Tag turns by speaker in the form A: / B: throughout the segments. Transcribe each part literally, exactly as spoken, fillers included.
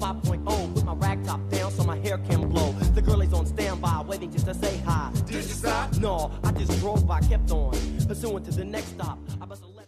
A: five point oh, with my rag top down so my hair can blow. The girl is on standby, waiting just to say hi.
B: Did you stop?
A: No, I just drove by, kept on, pursuing to the next stop. I must have left.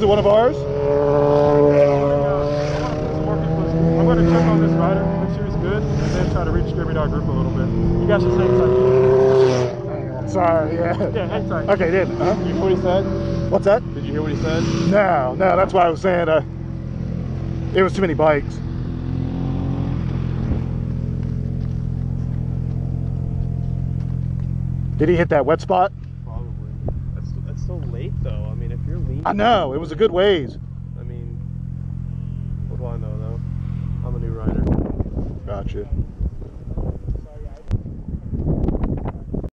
B: it one of ours?
C: I'm going to check on this rider, make sure he's good, and then try to reach Derby Dog group a little bit. You guys should hang tight.
B: I'm sorry, yeah.
C: Yeah, hang tight.
B: Okay, then. Uh-huh.
C: Did you hear what he said?
B: What's that?
C: Did you hear what he said?
B: No, no, that's why I was saying uh, it was too many bikes. Did he hit that wet spot?
C: Probably. That's, that's so late, though. I mean, if you're leaning...
B: I know, it was a good ways.
C: I mean, what do I know, though? I'm a new rider.
B: Gotcha.